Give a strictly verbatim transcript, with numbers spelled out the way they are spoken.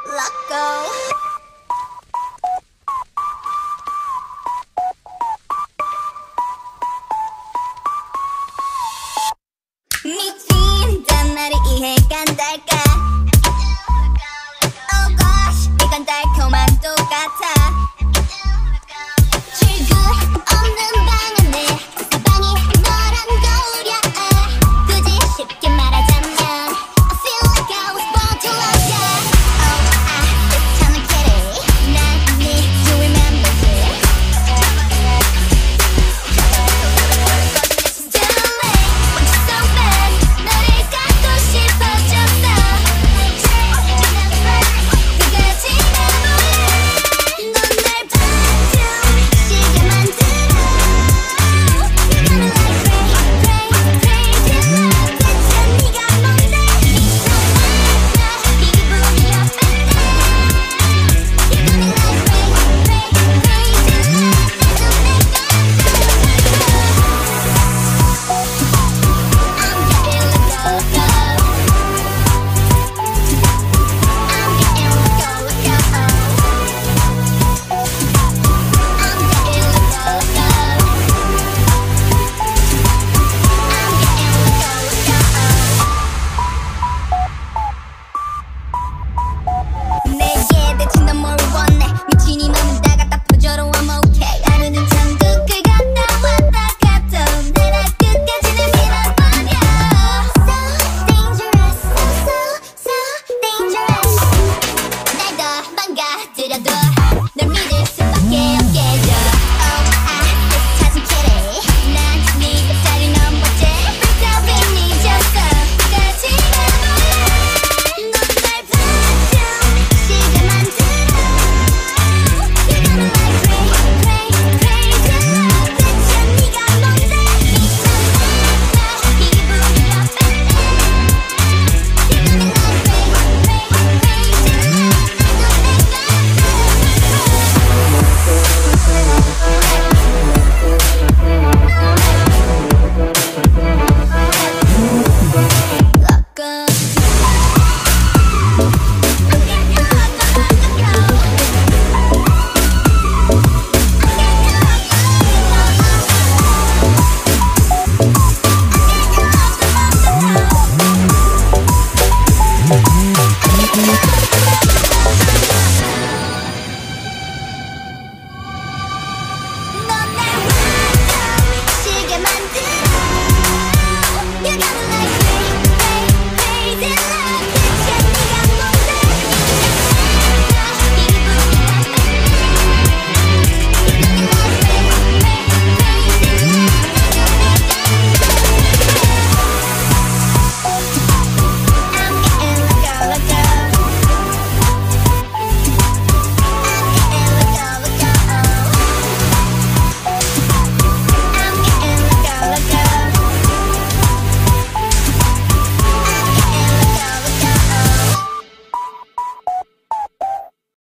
Loco. 미친 단말이 이해가 안 될까? Oh gosh, 이건 달콤한 똑같아. 출구 없는 방 안에 가방이 너란 거울이야. 굳이 쉽게 말하자면 I feel like I was born to love ya. Oh, I just tryna get it. 난 need to remember it. It's too late, but you're so bad. 너를 갖고 싶어졌어. 끝까지 가볼래. 넌 날 봐주시게 만들어. You're got me like crazy, crazy, crazy love. 대체 네가 뭔데? 이상하다 기분이 어떤데? You got me like crazy, crazy, crazy love. 내게 대체 넌 뭘 원해? 미친 이 맘은 다 갖다 퍼져도 I'm okay. 하루는 천국을 갔다 왔다 갔다 내가 끝까지는 밀어버려. So dangerous, so so so dangerous. 날 더 망가뜨려도 널 믿을 수밖에 없게 줘. Oh, I just 찾은 kitty. 난 네가 짜리 넘버째. Break down 왜 잊었어? 끝까지 가볼래. 넌 날 봐주시게 만들어. You got me like crazy, crazy, crazy love. 대체 네가 뭔데? 이상하다 기분이 어떤데? You got me like crazy, crazy, crazy love. Loco. I'm